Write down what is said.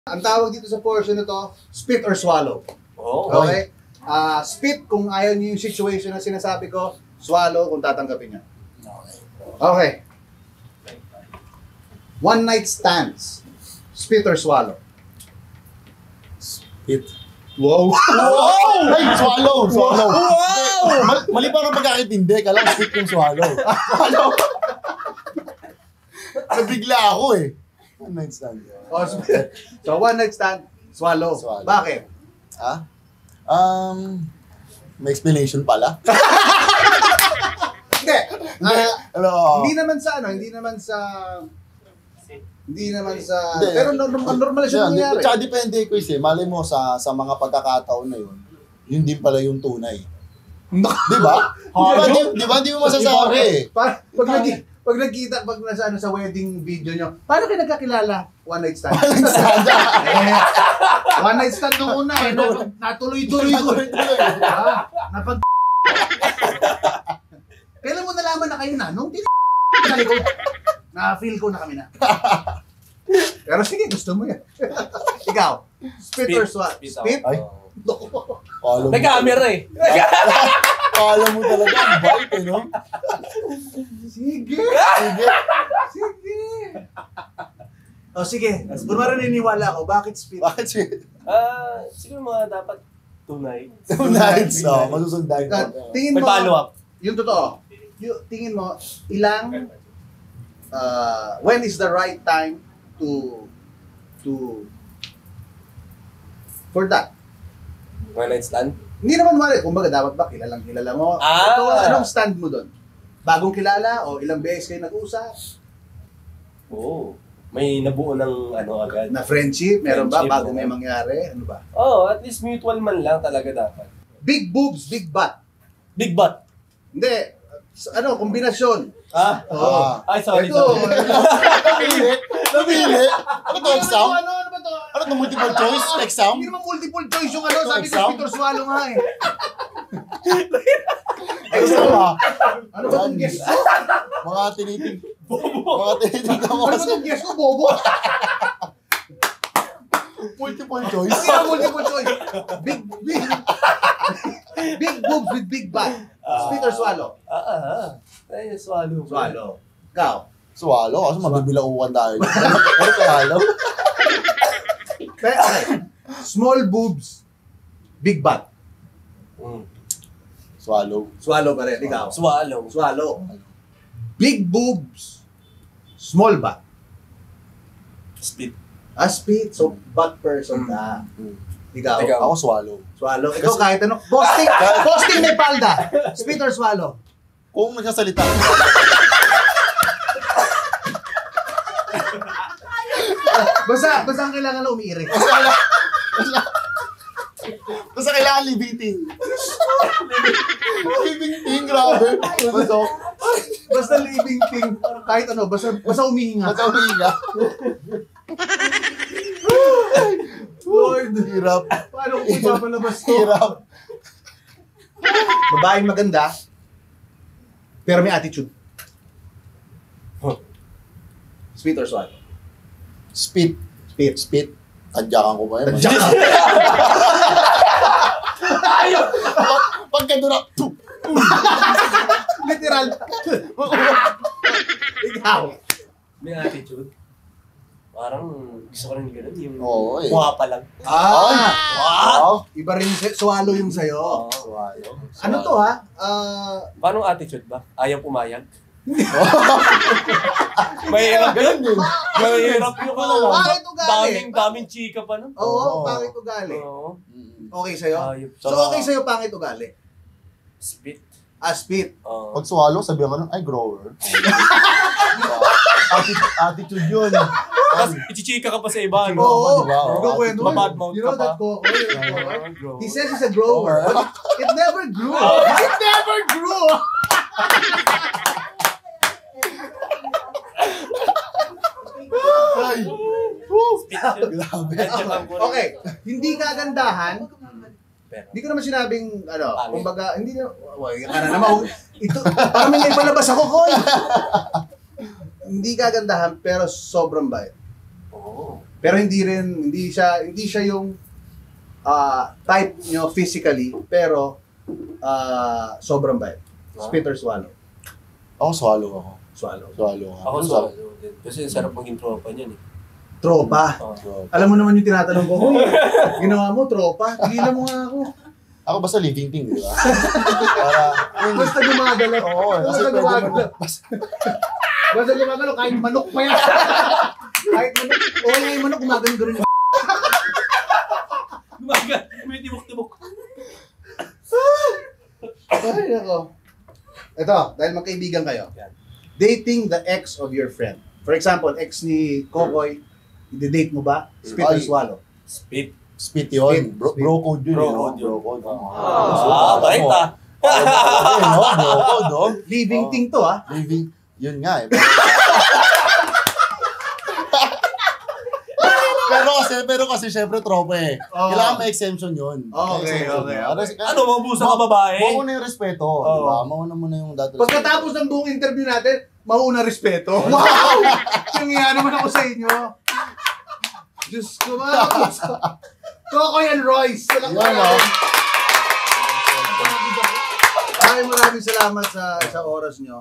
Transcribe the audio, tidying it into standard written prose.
Ang tawag dito sa portion na to, spit or swallow. Oh, Okay? Spit kung ayaw niyo yung situation na sinasabi ko, swallow kung tatanggapin niya. Okay. One night stands. Spit or swallow? Spit. Wow! Wow! Ay, swallow! Swallow! wow! Mali pa ng pagkakintindi. Kala ko spit yung swallow. Swallow! Nabigla ako eh. One night stand. Oh, spit. So, one night stand, swallow. Swallow. Bakit? Ha? May explanation pala. Hindi. Hello. Hindi naman sa Hindi. pero normal siya nangyayari. Tsaka depende ko eh. Malay mo sa mga pagkakataon na yun, yun din pala yung tunay. Di ba? Di ba? Di mo masasabi. Pag nagkita, pag nasa sa wedding video nyo, paano kayo nagkakilala? One night stand. One night stand nung una eh. Natuloy-tuloy ko. Kailan mo nalaman na kayo na? Nung na-feel ko na kami na. Pero sige, gusto mo yan. Ikaw, spit or swallow? Spit? Ay. May camera eh. Kala mo talaga ang bait eh, no? Sige. Sige. Sige. O sige, kunwari naniniwala ako, bakit spit? Bakit sweet? Siguro mga dapat 2 nights. 2 nights. Masusundan ko. Tingin May mo, follow up. yung totoo, tingin mo, when is the right time for that? One night stand? Hindi naman wala, kumbaga dapat ba kilala mo? Ito, anong stand mo doon? Bagong kilala o ilang beses kayo nag-usap? Oo. May nabuo ng agad. Na friendship, meron ba? Friendship, Bago may mangyari? Ano ba? At least mutual man lang talaga dapat. Big boobs, big butt. Big butt. Hindi. Kombinasyon. Ay, sorry. Ito. Nabili? Ano to, exam? Ano ba to? Ano to, multiple choice? Exam? Hindi naman multiple choice yung sabi ko, Exam? spit or swallow nga eh. Exam ah. Ano ba itong guess ko? Mga tinitig. Mga tinitig ako. Ano ba itong guess ko, bobo? Multiple choice. Hindi na multiple choice. Big boobs with big butt. Spit or swallow? Ay, swallow. Swallow. Ikaw? Swallow, kasi mabibilaukan tayo. Ano swallow? Okay. Small boobs, big butt. Swallow. Swallow pa rin. Ikaw? Swallow. Swallow. Big boobs, small butt. Spit. Spit. So, butt person ka. Ikaw? Ako swallow. Swallow. Ikaw kahit ano. Posting may palda. Spit or swallow? Kung nagsasalita. Basta ang kailangan na umiirik. Basta kailangan libiting. Libiting, grabe. Basta living thing. Kahit ano, basta umihinga. Basta umihinga. Lord. Hirap. Paano kung ipapalabas to? Hirap. Babaeng maganda, pero may attitude. Spit or swallow? Spit. Spit. Spit. Tadyakan ko ba yun? Tadyakan. Ayaw! Pagka doon na, Literal. Ikaw. May attitude. Parang gusto ko rin gano'n yung Oo eh. mukha pa lang. Wow. Iba rin swallow yung sa'yo. Swallow. Ano to ha? Paano attitude ba? Ayaw pumayag? Mahirap yun. Mahirap yun. Bakit ugali? Daming chika pa nun. Oo, pangit ugali. Oo. Okay sa'yo? Ayop. So okay sa'yo pangit ugali? Spit. Spit. Pag swallow, sabihan ka nun, ay, grower. Attitude yun. Tapos ichichika ka pa sa iba. No? Oo. Diba? Ikaw kwento. Babad mouth You know ka that pa. He says he's a grower. But it never grew. It never grew. Ay. Grabe. Okay, hindi kagandahan. Hindi ko naman sinabing, kumbaga, hindi na, naman, ito, parang may palabas ako, Koy. Hindi kagandahan, pero sobrang bait. Oo. Pero hindi siya yung type nyo physically, pero sobrang bait. Spit or swallow? Ako, swallow ako. Swallow. Swallow ako. Ako swallow din. Kasi sarap maging tropa niyan eh. Tropa. Oo. Alam mo naman yung tinatanong ko, "Hoy, ginawa mo, tropa? Tigilan mo nga ako." Ako basta living thing, di ba? Para, Basta gumagalaw. oo, kasi Basta pwede mo gumagalaw. Basta gumagalaw, kahit manok pa yan. Kahit manok. Oo, yung manok, gumagalaw ko rin. May tibok-tibok. Ay, nako. Ito, dahil magkaibigan kayo. Dating the ex of your friend. For example, ex ni Kokoy, i-date mo ba? Spit or Ay. swallow? Spit. spit yun. Spit. Bro code yun. Bro eh, no? code yun. Bro code. Bait ah. No? Bro code, no? Living Oh. thing to, ha? Living, yun nga eh. pero kasi syempre tropa eh. Oo. Kailangan may exemption yun. Okay, okay. Ano, mabusa ka babae? Mauna yung respeto. Diba? Mauna mo na yung dati. Pagkatapos ng buong interview natin, mauna respeto. Wow! Nangyaya naman ako sa inyo. Diyos ko, mga Kokoy and Royce. Walang Yan, no? Maraming salamat sa oras nyo.